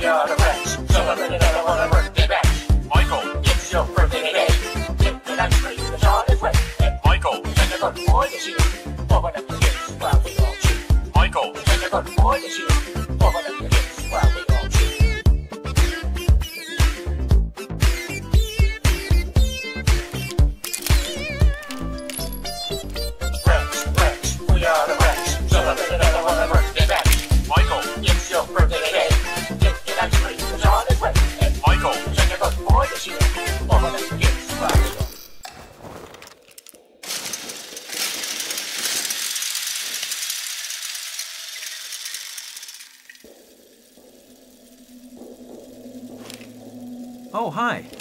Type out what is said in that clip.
are the friends, so I really never want a birthday bash. Michael, it's your birthday today. Get the ice cream, the solid way. And Michael, take a good boy this year. Open up the gifts while we all cheer. Michael, take a good boy this year. Open up the gifts while we all cheer. Friends, we are the friends, so I really never want a birthday bash. Michael, it's your birthday today. Get the ice cream, the solid way. And Michael, take a good boy this year. Open up the gifts while we all cheer. Oh, hi.